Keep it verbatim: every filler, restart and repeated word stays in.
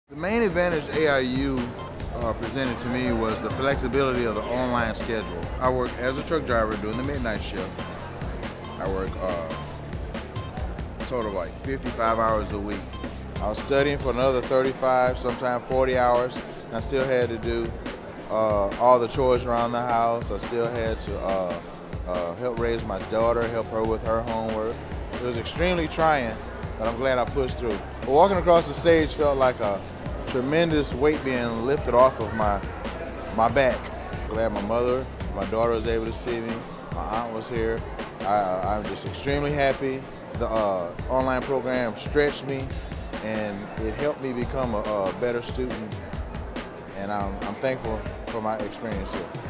The main advantage A I U uh, presented to me was the flexibility of the online schedule. I work as a truck driver doing the midnight shift. I work uh, a total of like fifty-five hours a week. I was studying for another thirty-five, sometimes forty hours, and I still had to do uh, all the chores around the house. I still had to uh, uh, help raise my daughter, help her with her homework. It was extremely trying, but I'm glad I pushed through. But walking across the stage felt like a tremendous weight being lifted off of my my back. Glad my mother, my daughter was able to see me. My aunt was here. I, I'm just extremely happy. The uh, online program stretched me, and it helped me become a, a better student. And I'm, I'm thankful for my experience here.